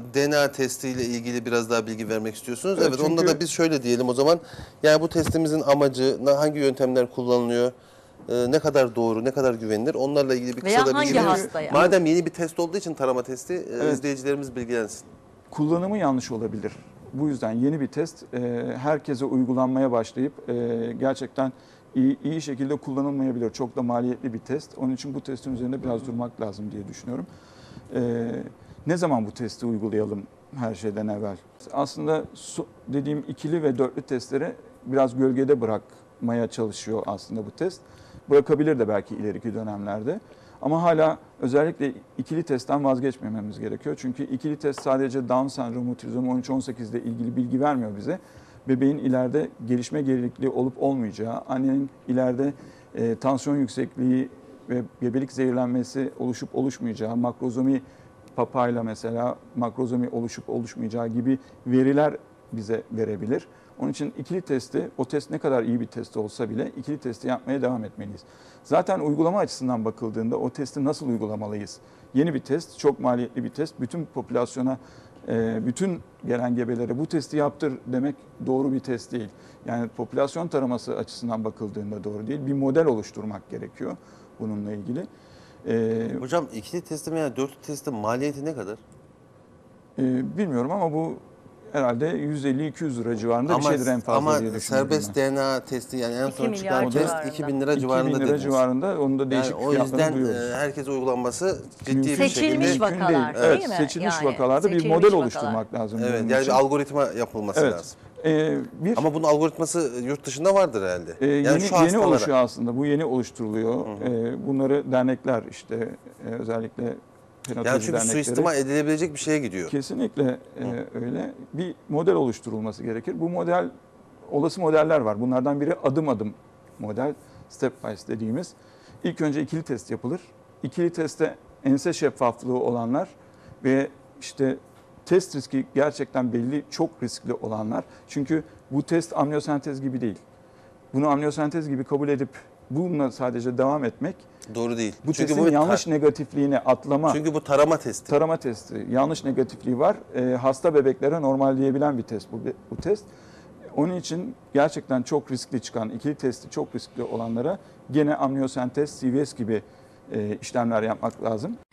DNA testiyle ilgili biraz daha bilgi vermek istiyorsunuz. Evet, Evet, çünkü... onda da biz şöyle diyelim o zaman. Yani bu testimizin amacı, hangi yöntemler kullanılıyor, ne kadar doğru, ne kadar güvenilir, onlarla ilgili bir Veya kısa da hangi bilgi verir. hastaya? Madem yeni bir test olduğu için tarama testi, Evet. izleyicilerimiz bilgilensin. Kullanımı yanlış olabilir. Bu yüzden yeni bir test herkese uygulanmaya başlayıp gerçekten iyi şekilde kullanılmayabilir. Çok da maliyetli bir test. Onun için bu testin üzerinde biraz durmak lazım diye düşünüyorum. Ne zaman bu testi uygulayalım her şeyden evvel? Aslında dediğim ikili ve dörtlü testleri biraz gölgede bırakmaya çalışıyor aslında bu test. Bırakabilir de belki ileriki dönemlerde. Ama hala özellikle ikili testten vazgeçmememiz gerekiyor. Çünkü ikili test sadece Down sendromu, trizomi 13-18 ile ilgili bilgi vermiyor bize. Bebeğin ileride gelişme gerilikliği olup olmayacağı, annenin ileride tansiyon yüksekliği ve gebelik zehirlenmesi oluşup oluşmayacağı, makrozomi papayla mesela makrozomi oluşup oluşmayacağı gibi veriler bize verebilir. Onun için ikili testi, o test ne kadar iyi bir test olsa bile ikili testi yapmaya devam etmeliyiz. Zaten uygulama açısından bakıldığında o testi nasıl uygulamalıyız? Yeni bir test, çok maliyetli bir test. Bütün popülasyona, bütün gelen gebelere bu testi yaptır demek doğru bir test değil. Yani popülasyon taraması açısından bakıldığında doğru değil. Bir model oluşturmak gerekiyor bununla ilgili. Hocam ikili testin veya dörtlü testin maliyeti ne kadar? Bilmiyorum ama bu herhalde 150-200 lira civarında bir şeydir en fazla diye düşünüyorum. Ama serbest DNA testi yani en 2 son çıkan milyar test civarında. 2000 lira 2000 civarında lira dediniz. civarında, onun da değişik Yani o fiyatlarını yüzden duyuyoruz. herkese uygulanması ciddi bir Seçilmiş şekilde... vakalar Değil. Evet, değil mi? seçilmiş Yani vakalarda bir seçilmiş model vakalar. oluşturmak lazım. Evet, bunun yani için. bir algoritma yapılması Evet. lazım. Bir, Ama bunun algoritması yurt dışında vardır herhalde. Yani şu yeni hastalara... oluşuyor aslında. Bu yeni oluşturuluyor. Bunları dernekler işte özellikle penotoloji Yani çünkü dernekleri. suistimal edilebilecek bir şeye gidiyor. Kesinlikle öyle. Bir model oluşturulması gerekir. Bu model, olası modeller var. Bunlardan biri adım adım model, step by step dediğimiz. İlk önce ikili test yapılır. İkili testte ense şeffaflığı olanlar ve işte test riski gerçekten belli, çok riskli olanlar. Çünkü bu test amniyosentez gibi değil. Bunu amniyosentez gibi kabul edip bununla sadece devam etmek Doğru değil. bu Çünkü testin yanlış negatifliğini atlama. Çünkü bu tarama testi. Tarama testi. Yanlış negatifliği var. Hasta bebeklere normal diyebilen bir test bu test. Onun için gerçekten çok riskli çıkan, ikili testi çok riskli olanlara gene amniyosentez, CVS gibi işlemler yapmak lazım.